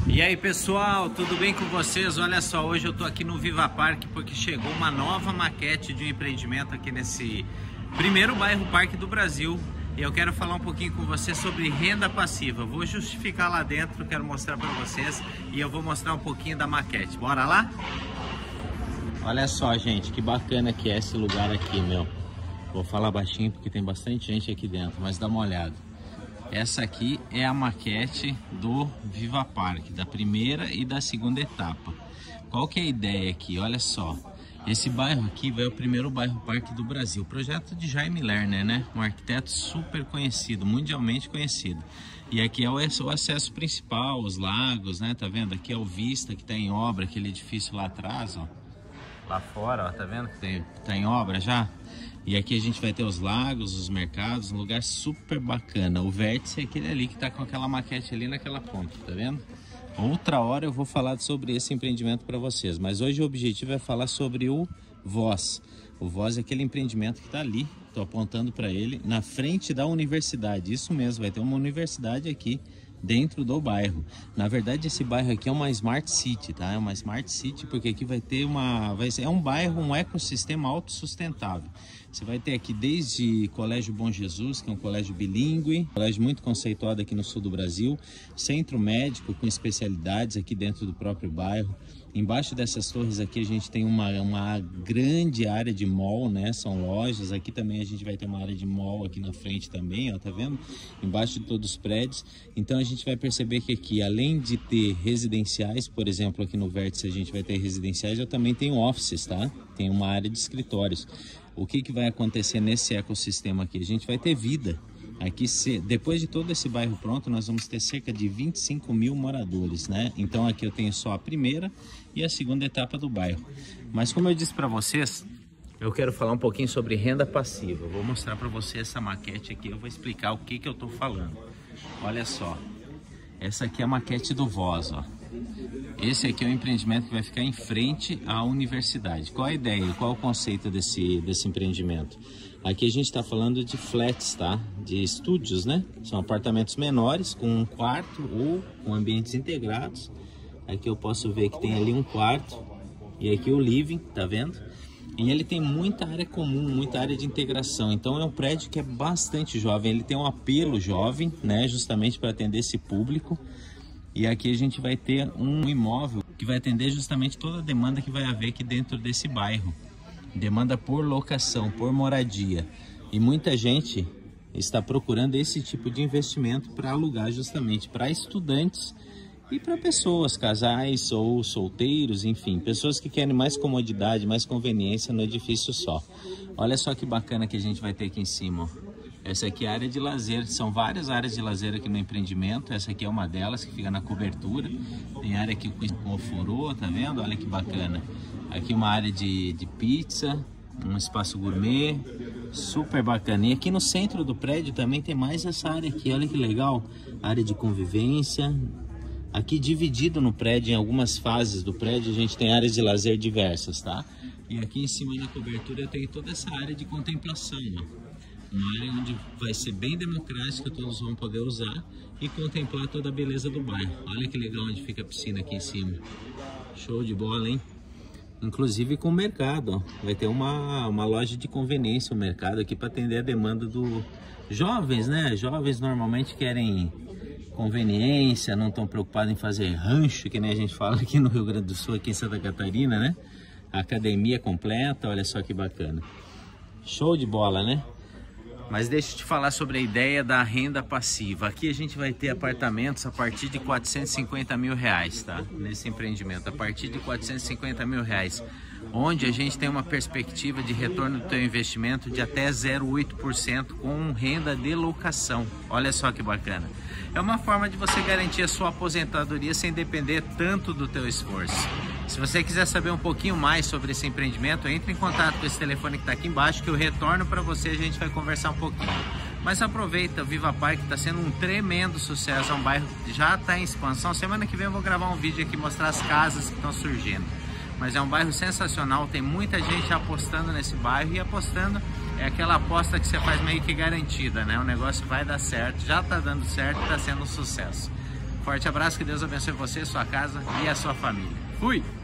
E aí pessoal, tudo bem com vocês? Olha só, hoje eu tô aqui no Viva Parque porque chegou uma nova maquete de um empreendimento aqui nesse primeiro bairro Parque do Brasil. E eu quero falar um pouquinho com vocês sobre renda passiva. Vou justificar lá dentro, quero mostrar para vocês e eu vou mostrar um pouquinho da maquete. Bora lá? Olha só, gente, que bacana que é esse lugar aqui, meu. Vou falar baixinho porque tem bastante gente aqui dentro, mas dá uma olhada. Essa aqui é a maquete do Viva Parque, da primeira e da segunda etapa. Qual que é a ideia aqui? Olha só, esse bairro aqui vai o primeiro bairro Parque do Brasil. Projeto de Jaime Lerner, né? Um arquiteto super conhecido, mundialmente conhecido. E aqui é o acesso principal, os lagos, né? Tá vendo? Aqui é o Vista, que tá em obra, aquele edifício lá atrás, ó. Lá fora, ó, tá vendo que tá em obra já? E aqui a gente vai ter os lagos, os mercados, um lugar super bacana. O vértice é aquele ali que tá com aquela maquete ali naquela ponta, tá vendo? Outra hora eu vou falar sobre esse empreendimento para vocês, mas hoje o objetivo é falar sobre o Voz. O Voz é aquele empreendimento que tá ali, tô apontando para ele, na frente da universidade. Isso mesmo, vai ter uma universidade aqui dentro do bairro. Na verdade, esse bairro aqui é uma Smart City, tá? É uma Smart City porque aqui vai ter é um bairro, um ecossistema autossustentável. Você vai ter aqui desde Colégio Bom Jesus, que é um colégio bilíngue, colégio muito conceituado aqui no sul do Brasil, centro médico com especialidades aqui dentro do próprio bairro. Embaixo dessas torres aqui a gente tem uma grande área de mall, né? São lojas. Aqui também a gente vai ter uma área de mall aqui na frente também, ó, tá vendo? Embaixo de todos os prédios. Então a gente vai perceber que aqui, além de ter residenciais, por exemplo, aqui no vértice a gente vai ter residenciais, eu também tenho offices, tá? Tem uma área de escritórios. O que vai acontecer nesse ecossistema aqui? A gente vai ter vida. Aqui, depois de todo esse bairro pronto, nós vamos ter cerca de 25 mil moradores, né? Então aqui eu tenho só a primeira e a segunda etapa do bairro. Mas como eu disse para vocês, eu quero falar um pouquinho sobre renda passiva. Eu vou mostrar para você essa maquete aqui, eu vou explicar o que eu tô falando. Olha só, essa aqui é a maquete do Voz, ó. Esse aqui é o empreendimento que vai ficar em frente à universidade. Qual a ideia? Qual o conceito desse empreendimento? Aqui a gente está falando de flats, tá? De estúdios, né? São apartamentos menores com um quarto ou com ambientes integrados. Aqui eu posso ver que tem ali um quarto e aqui o living, tá vendo? E ele tem muita área comum, muita área de integração. Então é um prédio que é bastante jovem. Ele tem um apelo jovem, né? Justamente para atender esse público. E aqui a gente vai ter um imóvel que vai atender justamente toda a demanda que vai haver aqui dentro desse bairro. Demanda por locação, por moradia. E muita gente está procurando esse tipo de investimento para alugar justamente para estudantes e para pessoas, casais ou solteiros, enfim, pessoas que querem mais comodidade, mais conveniência no edifício só. Olha só que bacana que a gente vai ter aqui em cima, ó. Essa aqui é a área de lazer, são várias áreas de lazer aqui no empreendimento. Essa aqui é uma delas que fica na cobertura. Tem área aqui com ofurô, tá vendo? Olha que bacana. Aqui uma área de pizza, um espaço gourmet, super bacana. E aqui no centro do prédio também tem mais essa área aqui, olha que legal. Área de convivência. Aqui dividido no prédio, em algumas fases do prédio, a gente tem áreas de lazer diversas, tá? E aqui em cima da cobertura eu tenho toda essa área de contemplação, ó. Uma área onde vai ser bem democrática, todos vão poder usar e contemplar toda a beleza do bairro. Olha que legal onde fica a piscina aqui em cima. Show de bola, hein? Inclusive com o mercado, ó. Vai ter uma loja de conveniência, o mercado aqui para atender a demanda dos jovens, né? Jovens normalmente querem conveniência, não estão preocupados em fazer rancho, que nem a gente fala aqui no Rio Grande do Sul, aqui em Santa Catarina, né? A academia completa, olha só que bacana. Show de bola, né? Mas deixa eu te falar sobre a ideia da renda passiva. Aqui a gente vai ter apartamentos a partir de 450 mil reais, tá? Nesse empreendimento, a partir de 450 mil reais. Onde a gente tem uma perspectiva de retorno do teu investimento de até 0,8% com renda de locação. Olha só que bacana. É uma forma de você garantir a sua aposentadoria sem depender tanto do teu esforço. Se você quiser saber um pouquinho mais sobre esse empreendimento, entre em contato com esse telefone que está aqui embaixo que eu retorno para você e a gente vai conversar um pouquinho. Mas aproveita, o Viva Parque está sendo um tremendo sucesso, é um bairro que já está em expansão. Semana que vem eu vou gravar um vídeo aqui mostrar as casas que estão surgindo. Mas é um bairro sensacional, tem muita gente apostando nesse bairro e apostando é aquela aposta que você faz meio que garantida, né? O negócio vai dar certo, já está dando certo e está sendo um sucesso. Forte abraço, que Deus abençoe você, sua casa e a sua família. Fui!